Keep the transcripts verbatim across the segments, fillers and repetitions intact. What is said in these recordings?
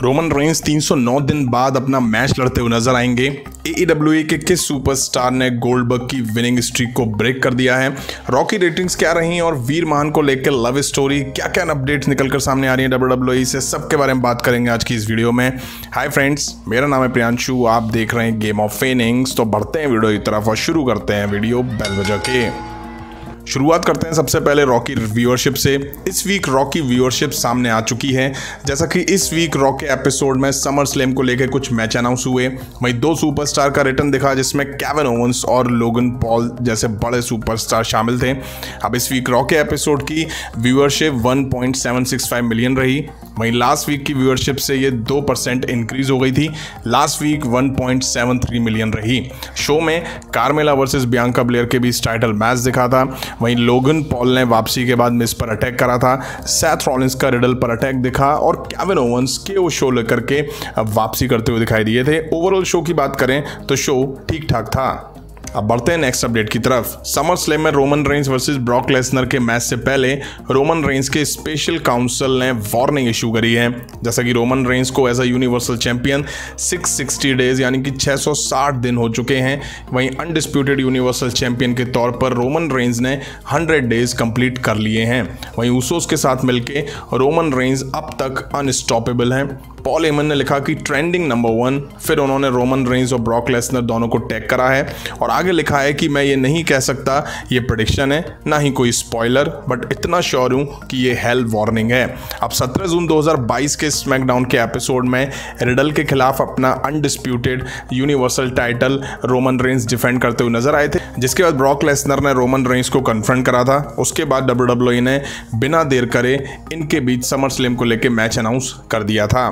Roman Reigns तीन सौ नौ दिन बाद अपना मैच लड़ते हुए नजर आएंगे। एईडब्ल्यूई के किस सुपरस्टार ने गोल्डबर्ग की विनिंग स्ट्रीक को ब्रेक कर दिया है, रॉकी रेटिंग्स क्या रही और वीर महान को लेकर लव स्टोरी क्या क्या अपडेट्स निकलकर सामने आ रही है डब्ल्यूडब्ल्यूई से, सबके बारे में बात करेंगे आज की इस वीडियो में। हाय फ्रेंड्स, मेरा नाम है प्रियांशु, आप देख रहे हैं गेम ऑफ फेनिंग्स। तो बढ़ते हैं वीडियो की तरफ और शुरू करते हैं वीडियो बेल बजा के। शुरुआत करते हैं सबसे पहले रॉकी व्यूअरशिप से। इस वीक रॉकी व्यूअरशिप सामने आ चुकी है। जैसा कि इस वीक रॉकी एपिसोड में समर स्लैम को लेकर कुछ मैच अनाउंस हुए, वहीं दो सुपरस्टार का रिटर्न दिखा जिसमें केविन ओवेंस और लोगन पॉल जैसे बड़े सुपरस्टार शामिल थे। अब इस वीक रॉकी एपिसोड की viewership one point seven six five million रही, वहीं लास्ट वीक की व्यूअरशिप से ये दो परसेंट इंक्रीज हो गई थी। Last week one point seven three million रही। शो में कार्मेला वर्सेस बियांका ब्लेयर के बीच टाइटल मैच दिखा था, वहीं लोगन पॉल ने वापसी के बाद मिस पर अटैक करा था। सैथ रॉलिंस का रिडल पर अटैक दिखा और केविन ओवेंस के वो शो लेकर के वापसी करते हुए दिखाई दिए थे। ओवरऑल शो की बात करें तो शो ठीक ठाक था। अब बढ़ते हैं नेक्स्ट अपडेट की तरफ। समर स्लैम में Roman Reigns versus Brock Lesnar के मैच से पहले रोमन रेंस के स्पेशल काउंसिल ने वार्निंग इशू करी है। जैसा कि रोमन रेंस को एज अ यूनिवर्सल चैंपियन छह सौ साठ डेज यानी कि छह सौ साठ दिन हो चुके हैं, वहीं अनडिस्प्यूटेड यूनिवर्सल चैंपियन के तौर पर रोमन रेंस ने सौ डेज कंप्लीट कर लिए हैं। वहीं उसोस के साथ मिलकर रोमन रेंस अब तक अनस्टॉपेबल हैं। पॉल हेमन ने लिखा कि ट्रेंडिंग नंबर वन, फिर उन्होंने रोमन रेंस और ब्रॉक लेसनर दोनों को टैग करा है और आगे लिखा है कि मैं ये नहीं कह सकता ये प्रेडिक्शन है, ना ही कोई स्पॉइलर, बट इतना श्योर हूं कि ये हेल वार्निंग है। अब सत्रह जून दो हज़ार बाईस के स्मैकडाउन के एपिसोड में रिडल के खिलाफ अपना undisputed universal title Roman Reigns defend करते हुए नजर आए थे, जिसके बाद ब्रॉक लेसनर ने रोमन रेंस को कन्फ्रंट करा था। उसके बाद डब्ल्यूडब्ल्यूई ने बिना देर करे इनके बीच समर स्लैम को लेकर मैच अनाउंस कर दिया था।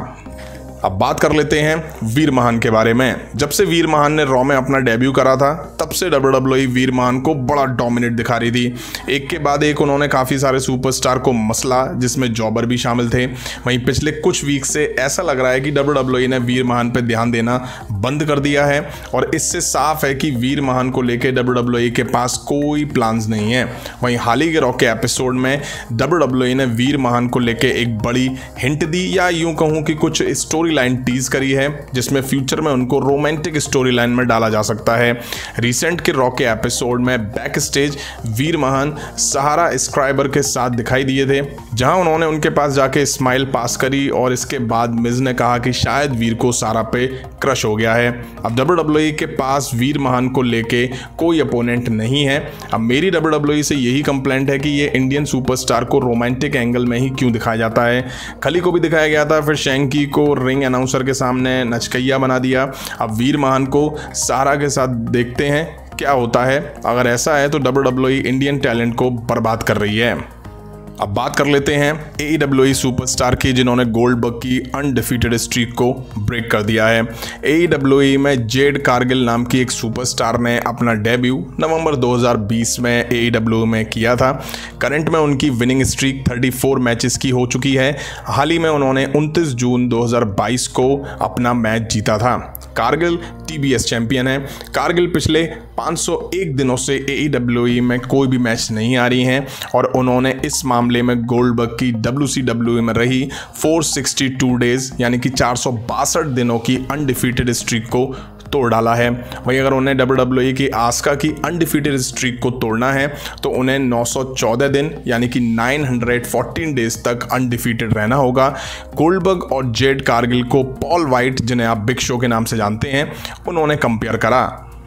अब बात कर लेते हैं वीर महान के बारे में। जब से वीर महान ने रॉ में अपना डेब्यू करा था तब से डब्ल्यूडब्ल्यूई वीर महान को बड़ा डोमिनेट दिखा रही थी। एक के बाद एक उन्होंने काफ़ी सारे सुपरस्टार को मसला, जिसमें जॉबर भी शामिल थे। वहीं पिछले कुछ वीक से ऐसा लग रहा है कि डब्ल्यूडब्ल्यूई ने वीर महान पर ध्यान देना बंद कर दिया है और इससे साफ है कि वीर महान को लेकर डब्ल्यूडब्ल्यूई के पास कोई प्लान्स नहीं है। वहीं हाल ही के रॉ के एपिसोड में डब्ल्यूडब्ल्यूई ने वीर महान को लेकर एक बड़ी हिंट दी, या यूं कहूँ कि कुछ स्टोरी लाइन टीज करी है जिसमें फ्यूचर में उनको रोमांटिक स्टोरी लाइन में डाला जा सकता है। रिसेंट के रॉ के एपिसोड में बैक स्टेज वीर महान सहारा स्क्राइबर के साथ दिखाई दिए थे, जहां उन्होंने उनके पास जाके स्माइल पास करी और इसके बाद मिज ने कहा कि शायद वीर को सारा पे क्रश हो गया है। अब डब्ल्यूडब्ल्यूई के पास वीर महान को लेके कोई अपोनेंट नहीं है। अब मेरी डब्ल्यूडब्ल्यूई से यही कंप्लेंट है कि ये इंडियन सुपरस्टार को रोमांटिक एंगल में ही क्यों दिखाया जाता है। खली को भी दिखाया गया था, फिर शैंकी को रिंग अनाउंसर के सामने नचकैया बना दिया। अब वीर महान को सहारा के साथ देखते हैं क्या होता है। अगर ऐसा है तो डब्ल्यूडब्ल्यूई इंडियन टैलेंट को बर्बाद कर रही है। अब बात कर लेते हैं एईडब्ल्यूई सुपरस्टार की जिन्होंने गोल्डबर्ग की अनडिफीटेड स्ट्रीक को ब्रेक कर दिया है। एईडब्ल्यूई में जेड कारगिल नाम की एक सुपरस्टार ने अपना डेब्यू नवंबर दो हज़ार बीस में एईडब्ल्यूई में किया था। करंट में उनकी विनिंग स्ट्रीक चौंतीस मैचेस की हो चुकी है। हाल ही में उन्होंने उनतीस जून दो हज़ार बाईस को अपना मैच जीता था। कारगिल टीबीएस चैंपियन है। कारगिल पिछले पाँच सौ एक दिनों से एईडब्ल्यूई में कोई भी मैच नहीं आ रही हैं और उन्होंने इस मामले में गोल्डबर्ग की डब्ल्यूसीडब्ल्यूई में रही चार सौ बासठ डेज यानी कि चार सौ बासठ दिनों की अनडिफीटेड स्ट्रीक को तोड़ डाला है। वहीं अगर उन्हें डब्ल्यूडब्ल्यूई की आस्का की अनडिफीटेड स्ट्रीक को तोड़ना है तो उन्हें नौ सौ चौदह दिन यानी कि नौ सौ चौदह डेज तक अनडिफीटेड रहना होगा। गोल्डबर्ग और जेड कारगिल को पॉल वाइट, जिन्हें आप बिग शो के नाम से जानते हैं, उन्होंने कंपेयर करा।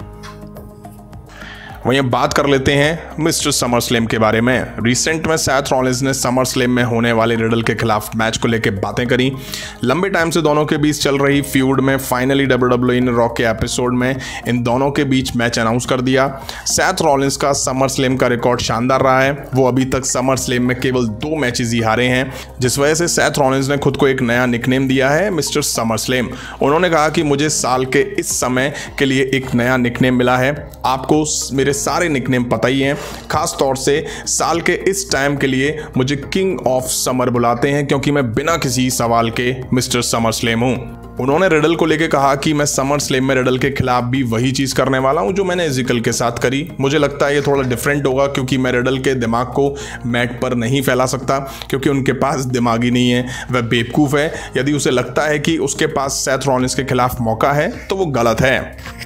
वहीं अब बात कर लेते हैं मिस्टर समर स्लैम के बारे में। रिसेंट में सैथ रॉलिंस ने समर स्लैम में होने वाले रिडल के खिलाफ मैच को लेकर बातें करी। लंबे टाइम से दोनों के बीच चल रही फ्यूड में फाइनली डब्ल्यूडब्ल्यूई ने रॉ के एपिसोड में इन दोनों के बीच मैच अनाउंस कर दिया। सैथ रॉलिंस का समर स्लैम का रिकॉर्ड शानदार रहा है। वो अभी तक समर स्लैम में केवल दो मैचेस ही हारे हैं, जिस वजह से सैथ रॉलिंस ने खुद को एक नया निकनेम दिया है, मिस्टर समर स्लैम। उन्होंने कहा कि मुझे साल के इस समय के लिए एक नया निकनेम मिला है। आपको मेरे सारे निकनेम पता ही हैं, खास तौर से साल के इस टाइम के लिए मुझे किंग ऑफ समर बुलाते हैं क्योंकि मैं बिना किसी सवाल के मिस्टर समर स्लैम हूं। उन्होंने रिडल को लेकर कहा कि मैं समर स्लैम में रिडल के खिलाफ भी वही चीज करने वाला हूं जो मैंने एजिकल के साथ करी। मुझे लगता है ये थोड़ा डिफरेंट होगा क्योंकि मैं रिडल के दिमाग को मैट पर नहीं फैला सकता, क्योंकि उनके पास दिमाग ही नहीं है, वह बेवकूफ है। यदि उसे लगता है कि उसके पास सेथ रॉलिंस के खिलाफ मौका है तो वो गलत है।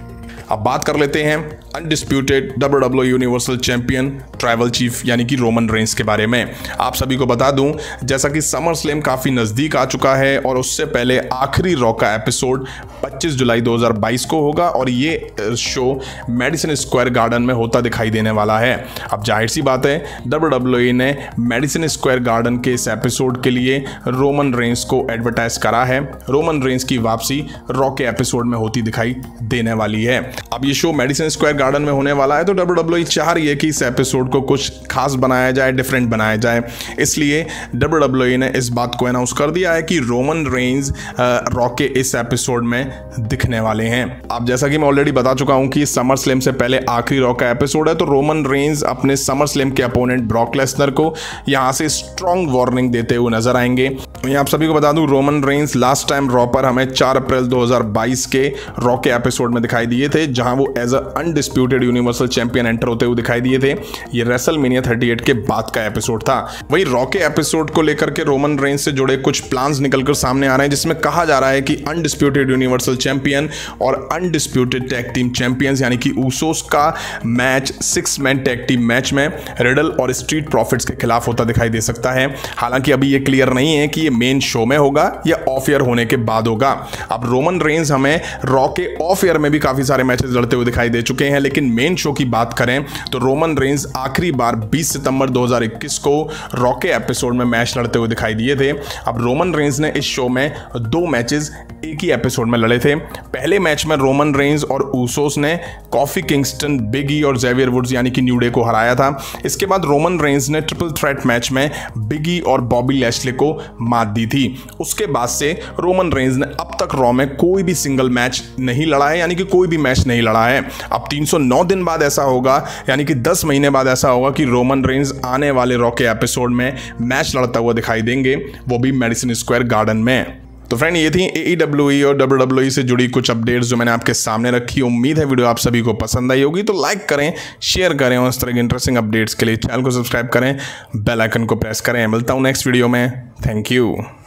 अब बात कर लेते हैं undisputed W W E universal champion tribal chief यानी कि रोमन रेंस के बारे में। आप सभी को बता दूं, जैसा कि समर स्लैम काफ़ी नज़दीक आ चुका है और उससे पहले आखिरी रॉ का एपिसोड पच्चीस जुलाई दो हज़ार बाईस को होगा और ये शो मेडिसन स्क्वायर गार्डन में होता दिखाई देने वाला है। अब जाहिर सी बात है, डब्ल्यू डब्ल्यू ई ने मेडिसन स्क्वायर गार्डन के इस एपिसोड के लिए रोमन रेंस को एडवर्टाइज करा है। रोमन रेंस की वापसी रॉ के एपिसोड में होती दिखाई देने वाली है। अब ये शो मेडिसन स्क्वायर गार्डन में होने वाला है तो डब्ल्यू डब्ल्यू ई चाह रही है कि इस एपिसोड को कुछ खास बनाया जाए, डिफरेंट बनाया जाए। इसलिए डब्ल्यू डब्ल्यू ई ने इस बात को अनाउंस कर दिया है कि रोमन रेंस रॉ के इस एपिसोड में दिखने वाले हैं। अब जैसा कि मैं ऑलरेडी बता चुका हूं कि समर स्लैम से पहले आखिरी रॉ का एपिसोड है, तो रोमन रेंस अपने समर स्लैम के अपोनेंट ब्रॉक लेसनर को यहां से स्ट्रॉन्ग वार्निंग देते हुए नजर आएंगे। मैं आप सभी को बता दूं, Roman Reigns last time Raw पर हमें चार अप्रैल दो हज़ार बाईस के रॉ के एपिसोड में दिखाई दिए थे, जहां वो as a undisputed universal champion enter होते हुए दिखाई दिए थे। ये रेसलमेनिया अड़तीस के बाद का एपिसोड था। वही रॉ के एपिसोड को लेकर के रोमन रेंस से जुड़े कुछ प्लान्स निकलकर सामने आ रहे हैं, जिसमें कहा जा रहा है कि अनडिस्प्यूटेड यूनिवर्सल चैंपियन और अनडिस्प्यूटेड टैग टीम चैंपियंस यानी कि ऊसोस का match six man tag team match में रिडल और स्ट्रीट प्रॉफिट्स के खिलाफ होता दिखाई दे सकता है। हालांकि अभी ये क्लियर नहीं है कि ये मेन शो में होगा या ऑफ एयर होने के बाद होगा। अब रोमन रेंस हमें रॉ के ऑफ एयर में भी काफी सारे मैचेस लड़ते हुए दिखाई दे चुके हैं, लेकिन मेन शो की बात करें तो रोमन रेंस आखिरी बार बीस सितंबर दो हज़ार इक्कीस को रॉ के एपिसोड में मैच लड़ते हुए दिखाई दिए थे। अब रोमन रेंस ने इस शो में दो मैचेस एक ही एपिसोड में लड़े थे। पहले मैच में रोमन रेंस और ऊसोस ने कॉफी किंगस्टन, बिग ई और जेवियर वुड्स यानी कि न्यू डे को हराया था। इसके बाद रोमन रेंस ने ट्रिपल थ्रेट मैच में बिग ई और बॉबी लैशले को मात दी थी। उसके बाद से रोमन रेंस ने अब तक रॉ में कोई भी सिंगल मैच नहीं लड़ा है, यानी कि कोई भी मैच नहीं लड़ा है। अब तीन सौ नौ दिन बाद ऐसा होगा, यानी कि दस महीने बाद ऐसा होगा कि रोमन रेंस आने वाले रॉ के एपिसोड में मैच लड़ता हुआ दिखाई देंगे, वो भी मेडिसन स्क्वायर गार्डन में। तो फ्रेंड, ये थी ए ई डब्ल्यू ई और डब्ल्यू डब्ल्यू ई से जुड़ी कुछ अपडेट्स जो मैंने आपके सामने रखी। उम्मीद है वीडियो आप सभी को पसंद आई होगी, तो लाइक करें, शेयर करें और इस तरह के इंटरेस्टिंग अपडेट्स के लिए चैनल को सब्सक्राइब करें, बेल आइकन को प्रेस करें। मिलता हूं नेक्स्ट वीडियो में। Thank you.